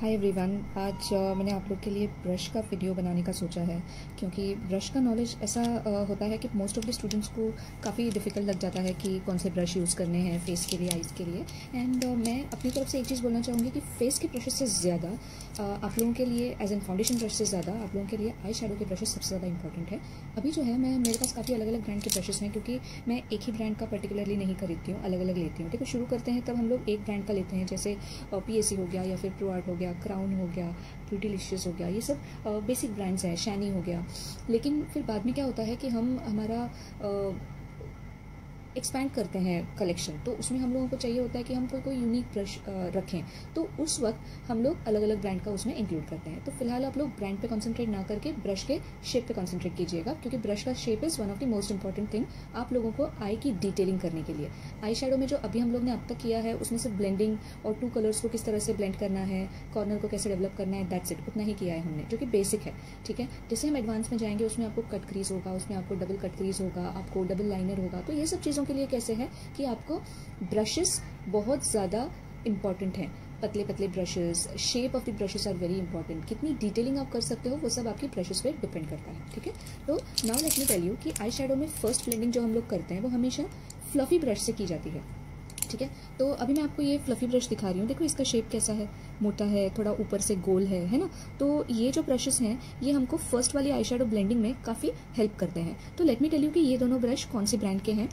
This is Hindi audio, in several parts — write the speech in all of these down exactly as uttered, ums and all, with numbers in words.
Hi everyone. आज uh, मैंने आप लोग के लिए ब्रश का वीडियो बनाने का सोचा है, क्योंकि ब्रश का नॉलेज ऐसा uh, होता है कि मोस्ट ऑफ द स्टूडेंट्स को काफ़ी डिफ़िकल्ट लग जाता है कि कौन से ब्रश यूज़ करने हैं फेस के लिए, आइज़ के लिए। एंड uh, मैं अपनी तरफ से एक चीज़ बोलना चाहूँगी कि फेस के ब्रशेस से ज़्यादा uh, आप लोगों के लिए एज एन फाउंडेशन ब्रश से ज़्यादा आप लोगों के लिए आई शेडो के ब्रशेस सबसे ज़्यादा इंपॉर्टेंट है। अभी जो है मैं मेरे पास काफ़ी अलग अलग ब्रांड के ब्रशेस हैं, क्योंकि मैं एक ही ब्रांड का पर्टिकुलरली नहीं खरीदती हूँ, अलग अलग लेती हूँ। ठीक है, शुरू करते हैं तब हम लोग एक ब्रांड का लेते हैं, जैसे पी एस सी हो गया या फिर प्रो आर्ट हो गया, क्राउन हो गया, ब्यूटीलिशियस हो गया, ये सब बेसिक ब्रांड्स हैं, शैनी हो गया। लेकिन फिर बाद में क्या होता है कि हम हमारा एक्सपैंड करते हैं कलेक्शन, तो उसमें हम लोगों को चाहिए होता है कि हम कोई कोई यूनिक ब्रश रखें, तो उस वक्त हम लोग अलग अलग ब्रांड का उसमें इंक्लूड करते हैं। तो फिलहाल आप लोग ब्रांड पे कंसंट्रेट ना करके ब्रश के शेप पे कंसंट्रेट कीजिएगा, क्योंकि ब्रश का shape is one of the most important thing आप लोगों को आई की डिटेलिंग करने के लिए। आई शेडो में जो अभी हम लोग ने अब तक किया है उसमें सिर्फ ब्लेंडिंग और टू कलर्स को किस तरह से ब्लेंड करना है, कॉर्नर को कैसे डेवलप करना है, दैट्स इट, उतना ही किया है हमने, जो कि बेसिक है। ठीक है, जैसे हम एडवांस में जाएंगे उसमें आपको कट क्रीज होगा, उसमें आपको डबल कट क्रीज होगा, आपको डबल लाइनर होगा। तो ये सब चीज़ों के लिए कैसे है कि आपको ब्रशेस बहुत ज़्यादा इंपॉर्टेंट हैं। पतले पतले brushes, shape of the brushes are very important. कितनी डिटेलिंग आप कर सकते हो वो सब आपकी ब्रशेस पे डिपेंड करता है। ठीक है, तो now let me tell you कि आई शेडो में फर्स्ट ब्लेंडिंग जो हम लोग करते हैं वो हमेशा फ्लफी ब्रश से की जाती है। ठीक है, तो अभी मैं आपको ये फ्लफी ब्रश दिखा रही हूँ, देखो इसका शेप कैसा है, मोटा है, थोड़ा ऊपर से गोल है है ना। तो ये जो ब्रशेस हैं ये हमको फर्स्ट वाली आई शेडो ब्लेंडिंग में काफ़ी हेल्प करते हैं। तो लेट मी टेल यू कि ये दोनों ब्रश कौन से ब्रांड के हैं।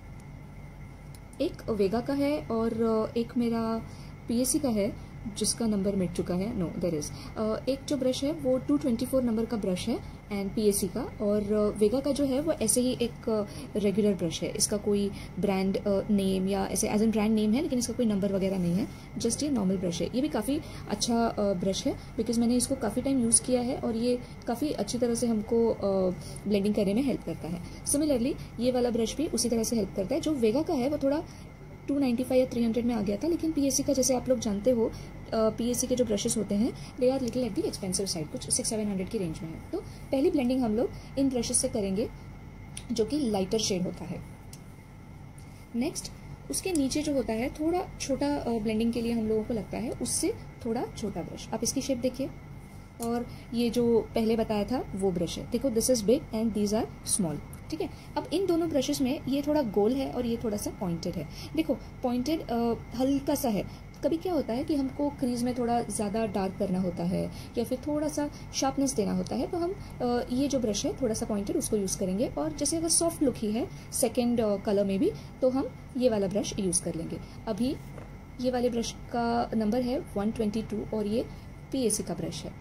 एक वेगा का है और एक मेरा पी एस सी का है जिसका नंबर मिट चुका है, नो देयर इज। एक जो ब्रश है वो टू ट्वेंटी फोर नंबर का ब्रश है एंड पी एस सी का, और वेगा का जो है वो ऐसे ही एक रेगुलर ब्रश है, इसका कोई ब्रांड नेम या ऐसे एज एन ब्रांड नेम है, लेकिन इसका कोई नंबर वगैरह नहीं है, जस्ट ये नॉर्मल ब्रश है। ये भी काफ़ी अच्छा ब्रश है बिकॉज मैंने इसको काफ़ी टाइम यूज़ किया है और ये काफ़ी अच्छी तरह से हमको ब्लेंडिंग करने में हेल्प करता है। सिमिलरली ये वाला ब्रश भी उसी तरह से हेल्प करता है। जो वेगा का है वो थोड़ा टू नाइन्टी फाइव या थ्री हंड्रेड में आ गया था, लेकिन पीएससी का जैसे आप लोग जानते हो पीएससी के जो ब्रशेस होते हैं they are little at the expensive side, कुछ सिक्स सेवन हंड्रेड की रेंज में है। तो पहली ब्लेंडिंग हम लोग इन ब्रशेस से करेंगे जो कि लाइटर शेड होता है। नेक्स्ट उसके नीचे जो होता है थोड़ा छोटा ब्लेंडिंग के लिए हम लोगों को लगता है उससे थोड़ा छोटा ब्रश। आप इसकी शेप देखिए, और ये जो पहले बताया था वो ब्रश है, देखो this is big and these are small. ठीक है, अब इन दोनों ब्रशेस में ये थोड़ा गोल है और ये थोड़ा सा पॉइंटेड है। देखो पॉइंटेड हल्का सा है, कभी क्या होता है कि हमको क्रीज में थोड़ा ज़्यादा डार्क करना होता है या फिर थोड़ा सा शार्पनेस देना होता है, तो हम आ, ये जो ब्रश है थोड़ा सा पॉइंटेड उसको यूज़ करेंगे। और जैसे अगर सॉफ्ट लुक ही है सेकेंड कलर में भी, तो हम ये वाला ब्रश यूज़ कर लेंगे। अभी ये वाले ब्रश का नंबर है वन ट्वेंटी टू और ये पी ए सी का ब्रश है।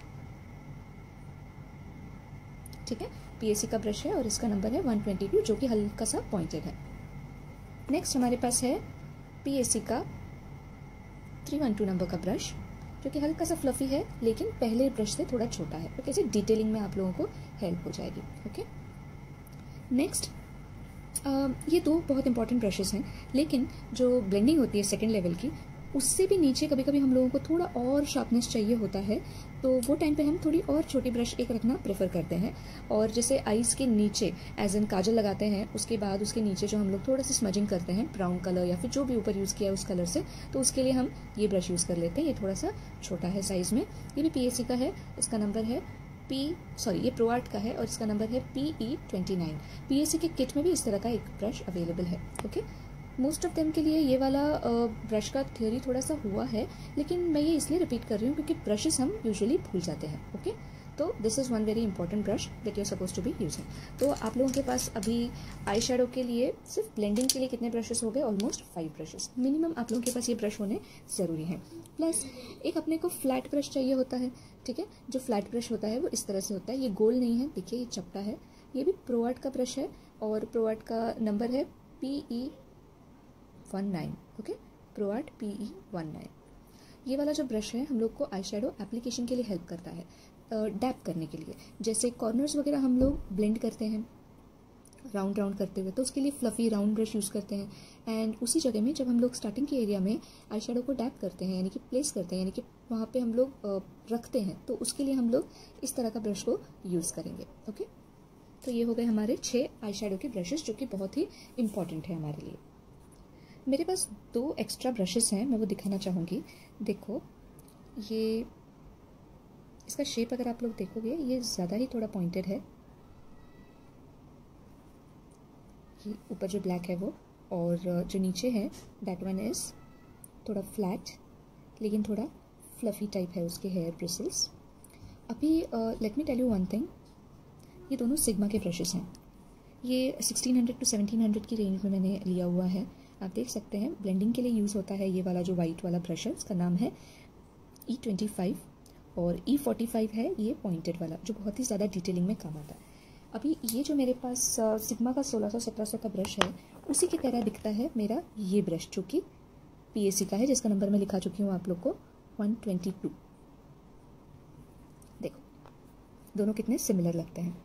ठीक है, पी एस सी का ब्रश है और इसका नंबर है वन ट्वेंटी टू जो कि हल्का सा पॉइंटेड है। नेक्स्ट हमारे पास है पी एस सी का थ्री वन टू नंबर का ब्रश जो कि हल्का सा फ्लफी है लेकिन पहले ब्रश से थोड़ा छोटा है, तो कैसे डिटेलिंग में आप लोगों को हेल्प हो जाएगी। ओके, नेक्स्ट ये दो बहुत इंपॉर्टेंट ब्रशेस हैं, लेकिन जो ब्लेंडिंग होती है सेकेंड लेवल की उससे भी नीचे कभी कभी हम लोगों को थोड़ा और शार्पनेस चाहिए होता है, तो वो टाइम पे हम थोड़ी और छोटी ब्रश एक रखना प्रेफर करते हैं। और जैसे आईज के नीचे एज एन काजल लगाते हैं, उसके बाद उसके नीचे जो हम लोग थोड़ा सा स्मजिंग करते हैं ब्राउन कलर या फिर जो भी ऊपर यूज़ किया है उस कलर से, तो उसके लिए हम ये ब्रश यूज़ कर लेते हैं। ये थोड़ा सा छोटा है साइज़ में, ये भी पी एस सी का है, इसका नंबर है पी सॉरी ये प्रो आर्ट का है और इसका नंबर है P E twenty nine. P S C के किट में भी इस तरह का एक ब्रश अवेलेबल है। ओके, मोस्ट ऑफ देम के लिए ये वाला ब्रश का थ्योरी थोड़ा सा हुआ है, लेकिन मैं ये इसलिए रिपीट कर रही हूँ क्योंकि ब्रशेस हम यूजुअली भूल जाते हैं। ओके, तो this is one very important brush that you are suppose to be using. तो आप लोगों के पास अभी आई शेडो के लिए सिर्फ ब्लेंडिंग के लिए कितने ब्रशेस हो गए? ऑलमोस्ट फाइव ब्रशेस मिनिमम आप लोगों के पास ये ब्रश होने ज़रूरी है। प्लस एक अपने को फ्लैट ब्रश चाहिए होता है। ठीक है, जो फ्लैट ब्रश होता है वो इस तरह से होता है, ये गोल नहीं है, देखिए ये चपटा है। ये भी प्रो आर्ट का ब्रश है और प्रो आर्ट का नंबर है P E one nine. Okay, Pro Art P E one nine. ये वाला जो ब्रश है हम लोग को आई शेडो एप्लीकेशन के लिए हेल्प करता है, डैप करने के लिए। जैसे कॉर्नर्स वगैरह हम लोग ब्लेंड करते हैं राउंड राउंड करते हुए, तो उसके लिए फ्लफी राउंड ब्रश यूज़ करते हैं। एंड उसी जगह में जब हम लोग स्टार्टिंग के एरिया में आई शेडो को डैप करते हैं, यानी कि प्लेस करते हैं, यानी कि वहाँ पे हम लोग रखते हैं, तो उसके लिए हम लोग इस तरह का ब्रश को यूज़ करेंगे। ओके, तो ये हो गए हमारे छः आई शेडो के ब्रशेस जो कि बहुत ही इंपॉर्टेंट है हमारे लिए। मेरे पास दो एक्स्ट्रा ब्रशेस हैं, मैं वो दिखाना चाहूँगी। देखो ये इसका शेप अगर आप लोग देखोगे ये ज़्यादा ही थोड़ा पॉइंटेड है, ये ऊपर जो ब्लैक है वो, और जो नीचे है दैट वन इज़ थोड़ा फ्लैट लेकिन थोड़ा फ्लफ़ी टाइप है उसके हेयर ब्रिसल्स। अभी let me tell you one thing, ये दोनों सिग्मा के ब्रशेस हैं। ये sixteen hundred to seventeen hundred की रेंज में मैंने लिया हुआ है। आप देख सकते हैं ब्लेंडिंग के लिए यूज़ होता है ये वाला जो वाइट वाला ब्रश है, इसका नाम है ई ट्वेंटी फाइव, और ई फोर्टी फाइव है ये पॉइंटेड वाला जो बहुत ही ज़्यादा डिटेलिंग में काम आता है। अभी ये जो मेरे पास सिग्मा का सोलह सौ सत्रह सौ का ब्रश है उसी की तरह दिखता है मेरा ये ब्रश जो कि पीएसी का है, जिसका नंबर मैं लिखा चुकी हूँ आप लोग को वन ट्वेंटी टू। देखो दोनों कितने सिमिलर लगते हैं।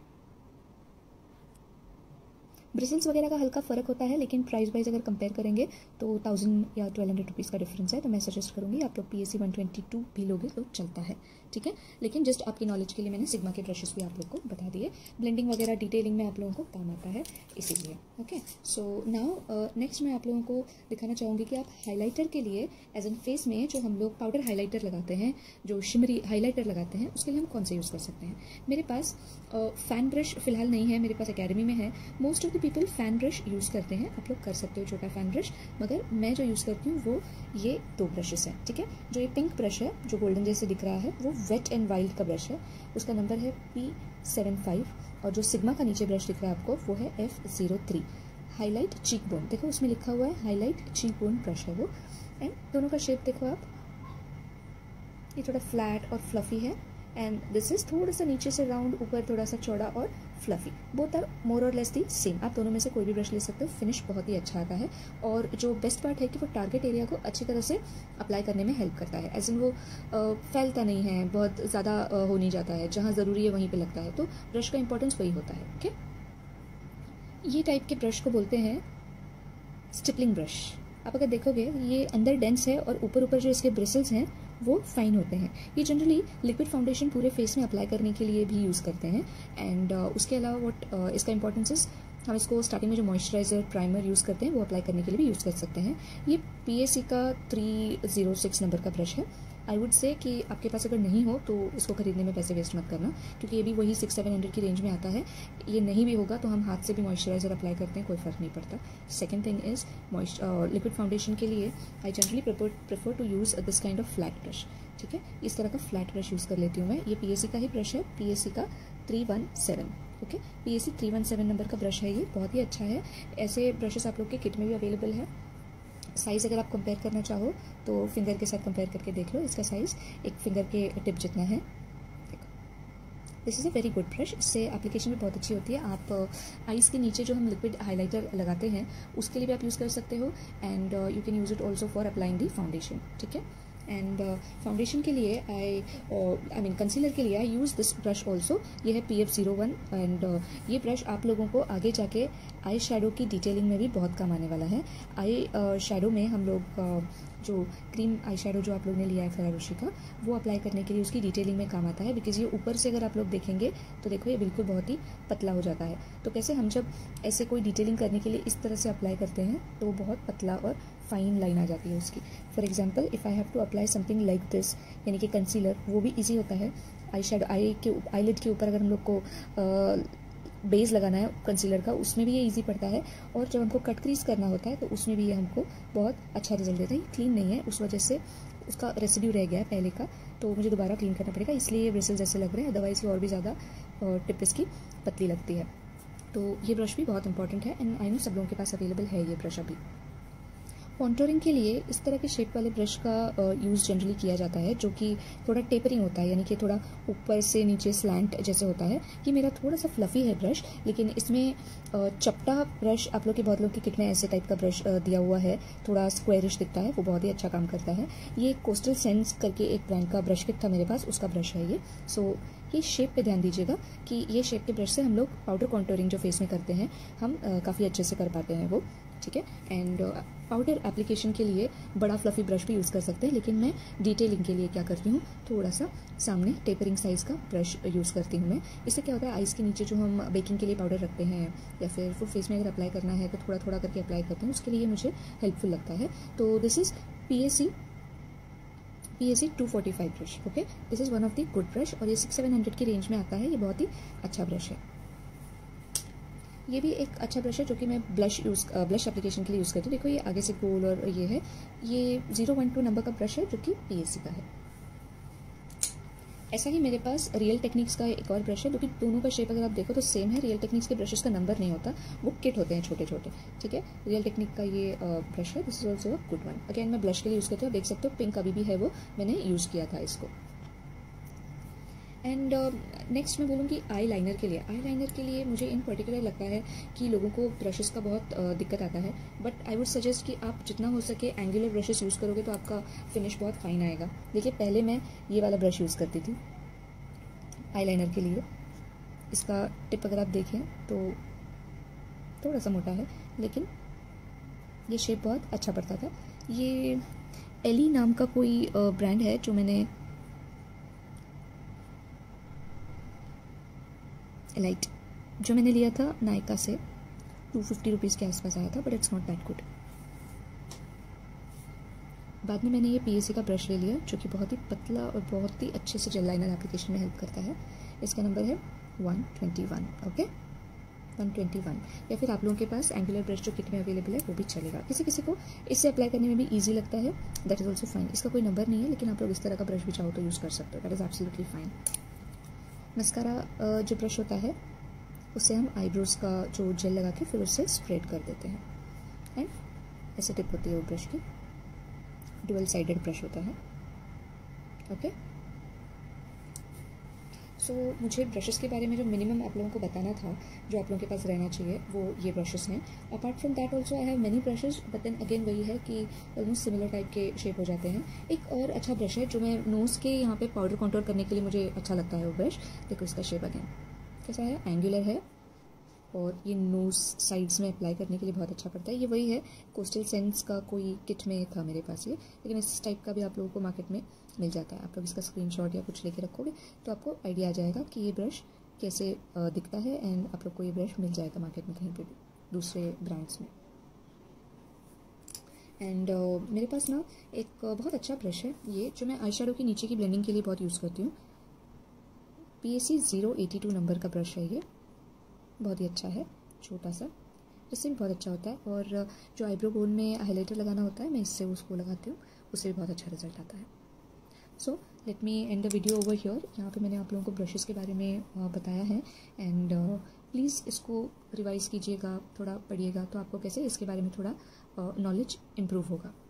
ब्रिसल्स वगैरह का हल्का फ़र्क होता है, लेकिन प्राइस वाइज अगर कंपेयर करेंगे तो थाउजेंड या ट्वेल्व हंड्रेड रुपीज़ का डिफरेंस है। तो मैं सजेस्ट करूँगी आप लोग P S C one twenty two भी लोगे तो चलता है, ठीक है। लेकिन जस्ट आपकी नॉलेज के लिए मैंने सिग्मा के ब्रशेस भी आप लोग को बता दिए। ब्लेंडिंग वगैरह डिटेलिंग में आप लोगों को काम आता है इसीलिए। ओके, सो नाउ नेक्स्ट मैं आप लोगों को दिखाना चाहूँगी कि आप हाईलाइटर के लिए एज एन फेस में जो हम लोग पाउडर हाईलाइटर लगाते हैं, जो शिमरी हाईलाइटर लगाते हैं, उसके लिए हम कौन सा यूज़ कर सकते हैं। मेरे पास फैन ब्रश फ़िलहाल नहीं है, मेरे पास अकेडमी में है। Most of the people fan brush use करते हैं, आप लोग कर सकते हो छोटा फैन ब्रश, मगर मैं जो यूज़ करती हूँ वो ये दो ब्रशेस हैं, ठीक है। जो ये पिंक ब्रश है जो गोल्डन जैसे दिख रहा है वो वेट एंड वाइल्ड का ब्रश है, उसका नंबर है पी सेवन फाइव, और जो सिग्मा का नीचे ब्रश दिख रहा है आपको वो है F zero three. Highlight cheek bone, देखो उसमें लिखा हुआ है हाईलाइट चीक बोन ब्रश है वो। एंड दोनों का शेप देखो आप, ये थोड़ा फ्लैट और फ्लफ़ी है, एंड दिस इज थोड़ा सा नीचे से राउंड, ऊपर थोड़ा सा चौड़ा और फ्लफ़ी। बोथ आर मोर और लेस दी सेम। आप दोनों में से कोई भी ब्रश ले सकते हो, फिनिश बहुत ही अच्छा आता है। और जो बेस्ट पार्ट है कि वो टारगेट एरिया को अच्छी तरह से अप्लाई करने में हेल्प करता है, एज इन वो आ, फैलता नहीं है, बहुत ज़्यादा हो नहीं जाता है, जहाँ ज़रूरी है वहीं पे लगता है। तो ब्रश का इंपॉर्टेंस वही होता है। ओके, ये टाइप के ब्रश को बोलते हैं स्टिपलिंग ब्रश। आप अगर देखोगे ये अंदर डेंस है और ऊपर ऊपर जो इसके ब्रिसल्स हैं वो फाइन होते हैं। ये जनरली लिक्विड फाउंडेशन पूरे फेस में अप्लाई करने के लिए भी यूज़ करते हैं। एंड uh, उसके अलावा वॉट uh, इसका इंपॉर्टेंस इज, हम इसको स्टार्टिंग में जो मॉइस्चराइजर प्राइमर यूज़ करते हैं वो अप्लाई करने के लिए भी यूज़ कर सकते हैं। ये पीएसी का थ्री ज़ीरो सिक्स नंबर का ब्रश है। आई वुड से कि आपके पास अगर नहीं हो तो इसको खरीदने में पैसे वेस्ट मत करना, क्योंकि ये भी वही सिक्स सेवन हंड्रेड की रेंज में आता है। ये नहीं भी होगा तो हम हाथ से भी मॉइस्चराइजर अप्लाई करते हैं, कोई फ़र्क नहीं पड़ता। Second thing is moisture liquid foundation के लिए I generally prefer prefer to use this kind of flat brush, ठीक है। इस तरह का फ्लैट ब्रश यूज़ कर लेती हूँ मैं। ये पीएसी का ही ब्रश है, पीएसी का three one seven. Okay, PAC three one seven number का ब्रश है, ये बहुत ही अच्छा है। ऐसे ब्रशेस आप लोग के किट में भी अवेलेबल है। साइज़ अगर आप कंपेयर करना चाहो तो फिंगर के साथ कंपेयर करके देख लो, इसका साइज़ एक फिंगर के टिप जितना है। This is a very good brush, इससे एप्लीकेशन भी बहुत अच्छी होती है। आप आईज़ के नीचे जो हम लिक्विड हाइलाइटर लगाते हैं उसके लिए भी आप यूज़ कर सकते हो, and you can use it also for applying the foundation, ठीक है। एंड फाउंडेशन uh, के लिए आई आई मीन कंसीलर के लिए I use this brush also. ये है P F zero one, and ये ब्रश आप लोगों को आगे जाके आई शेडो की डिटेलिंग में भी बहुत काम आने वाला है। आई शेडो uh, में हम लोग uh, जो क्रीम आई शेडो जो आप लोग ने लिया है फरारोशी का, वो अप्लाई करने के लिए उसकी डिटेलिंग में काम आता है। बिकॉज ये ऊपर से अगर आप लोग देखेंगे तो देखो ये बिल्कुल बहुत ही पतला हो जाता है। तो कैसे हम जब ऐसे कोई डिटेलिंग करने के लिए इस तरह से अप्लाई करते हैं तो वो बहुत पतला और फाइन लाइन आ जाती है उसकी। For example if I have to apply something like this, यानी कि कंसीलर, वो भी ईजी होता है। आई शेडो आई के आईलिड के ऊपर अगर हम लोग को बेस लगाना है कंसीलर का, उसमें भी ये इजी पड़ता है। और जब हमको कट क्रीज करना होता है तो उसमें भी ये हमको बहुत अच्छा रिजल्ट देता है। ये क्लीन नहीं है, उस वजह से उसका रेसिड्यू रह गया है पहले का, तो मुझे दोबारा क्लीन करना पड़ेगा, इसलिए ये ब्रिसल्स जैसे लग रहे हैं। अदरवाइज ये और भी ज़्यादा टिप इसकी पतली लगती है। तो ये ब्रश भी बहुत इंपॉर्टेंट है, एंड आई नो सब लोगों के पास अवेलेबल है ये ब्रश अभी। कॉन्टोरिंग के लिए इस तरह के शेप वाले ब्रश का यूज़ जनरली किया जाता है, जो कि थोड़ा टेपरिंग होता है, यानी कि थोड़ा ऊपर से नीचे स्लैंट जैसे होता है। ये मेरा थोड़ा सा फ्लफ़ी है ब्रश, लेकिन इसमें चपटा ब्रश आप लोग के बहुत लोग की किट में ऐसे टाइप का ब्रश दिया हुआ है, थोड़ा स्क्वायरिश दिखता है, वो बहुत ही अच्छा काम करता है। ये कोस्टल सेंस करके एक ब्रांड का ब्रश किट था मेरे पास, उसका ब्रश है ये। सो ये शेप पे ध्यान दीजिएगा कि ये शेप के ब्रश से हम लोग पाउडर कॉन्टोरिंग जो फेस में करते हैं हम काफ़ी अच्छे से कर पाते हैं वो, ठीक है। एंड पाउडर एप्लीकेशन के लिए बड़ा फ्लफ़ी ब्रश भी यूज़ कर सकते हैं, लेकिन मैं डिटेलिंग के लिए क्या करती हूँ, थोड़ा सा सामने टेपरिंग साइज़ का ब्रश यूज़ करती हूँ मैं। इससे क्या होता है, आइज़ के नीचे जो हम बेकिंग के लिए पाउडर रखते हैं या फिर फुल फेस में अगर अप्लाई करना है तो थोड़ा थोड़ा करके अप्लाई करते हैं, उसके लिए मुझे हेल्पफुल लगता है। तो this is P A C P A C two forty five brush. Okay, this is one of the good brush और ये सिक्स सेवन हंड्रेड की रेंज में आता है। ये बहुत ही अच्छा ब्रश है। ये भी एक अच्छा ब्रश है जो कि मैं ब्लश यूज़ ब्लश एप्लीकेशन के लिए यूज़ करती हूँ। देखो ये आगे से गोल और ये है, ये जीरो वन टू नंबर का ब्रश है जो कि पी ए सी का है। ऐसा ही मेरे पास रियल टेक्निक्स का एक और ब्रश है, जो कि दोनों का शेप अगर आप देखो तो सेम है। रियल टेक्निक्स के ब्रशेस का नंबर नहीं होता, वो किट होते हैं छोटे छोटे, ठीक है। रियल टेक्निक का ये ब्रश है, this is also a good one. Again मैं ब्लश के लिए यूज़ करती हूँ, देख सकते हो पिंक अभी भी है, वो मैंने यूज़ किया था इसको। एंड नेक्स्ट uh, मैं बोलूँगी आई लाइनर के लिए। आई लाइनर के लिए मुझे इन पर्टिकुलर लगता है कि लोगों को ब्रशेस का बहुत uh, दिक्कत आता है, बट आई वुड सजेस्ट कि आप जितना हो सके एंगुलर ब्रशेस यूज़ करोगे तो आपका फिनिश बहुत फाइन आएगा। देखिए पहले मैं ये वाला ब्रश यूज़ करती थी आई लाइनर के लिए। इसका टिप अगर आप देखें तो थोड़ा सा मोटा है, लेकिन ये शेप बहुत अच्छा पड़ता था। ये एली नाम का कोई ब्रांड है जो मैंने एलाइट जो मैंने लिया था नायका से, टू फिफ्टी रुपीज़ के आसपास आया था, but it's not that good. बाद में मैंने ये पी ए सी का ब्रश ले लिया जो कि बहुत ही पतला और बहुत ही अच्छे से जेल लाइनर एप्लीकेशन में हेल्प करता है। इसका नंबर है one twenty one. Okay, one twenty one. या फिर आप लोगों के पास एंगुलर ब्रश जो किट में अवेलेबल है वो भी चलेगा। किसी किसी को इससे अप्लाई करने में भी ईजी लगता है, दैट इज़ ऑल्सो फाइन। इसका कोई नंबर नहीं है, लेकिन आप लोग इस तरह का ब्रश भी चाहो तो यूज़ कर सकते हो, that is absolutely fine. Mascara जो ब्रश होता है उससे हम आईब्रोज का जो जेल लगा के फिर उससे स्प्रेड कर देते हैं। एंड ऐसे टिप होती है वो ब्रश की, डुअल साइडेड ब्रश होता है। ओके, सो so, मुझे ब्रशेस के बारे में जो मिनिमम आप लोगों को बताना था, जो आप लोगों के पास रहना चाहिए, वो ये ब्रशेस हैं। Apart from that also I have many brushes, but then again वही है कि ऑलमोस्ट सिमिलर टाइप के शेप हो जाते हैं। एक और अच्छा ब्रश है जो मैं नोज़ के यहाँ पे पाउडर कॉन्टोर करने के लिए मुझे अच्छा लगता है वो ब्रश। देखो इसका शेप अगेन कैसा है, एंगुलर है और ये नोज साइड्स में अप्लाई करने के लिए बहुत अच्छा पड़ता है। ये वही है, कोस्टल सेंस का कोई किट में था मेरे पास ये, लेकिन इस टाइप का भी आप लोगों को मार्केट में मिल जाता है। आप लोग इसका स्क्रीनशॉट या कुछ लेके रखोगे तो आपको आइडिया आ जाएगा कि ये ब्रश कैसे दिखता है, एंड आप लोग को ये ब्रश मिल जाएगा मार्केट में कहीं पे भी दूसरे ब्रांड्स में। एंड uh, मेरे पास ना एक uh, बहुत अच्छा ब्रश है ये, जो मैं आई शेडो की नीचे की ब्लेंडिंग के लिए बहुत यूज़ करती हूँ। P A C zero eighty two number का ब्रश है ये, बहुत ही अच्छा है, छोटा सा, इससे भी बहुत अच्छा होता है। और जो आईब्रो बोन में हाइलाइटर लगाना होता है, मैं इससे उसको लगाती हूँ, उससे भी बहुत अच्छा रिजल्ट आता है। So let me end the video over here. यहाँ पे मैंने आप लोगों को ब्रशेस के बारे में बताया है, एंड प्लीज़ इसको रिवाइज़ कीजिएगा, थोड़ा पढ़िएगा, तो आपको कैसे इसके बारे में थोड़ा नॉलेज इम्प्रूव होगा।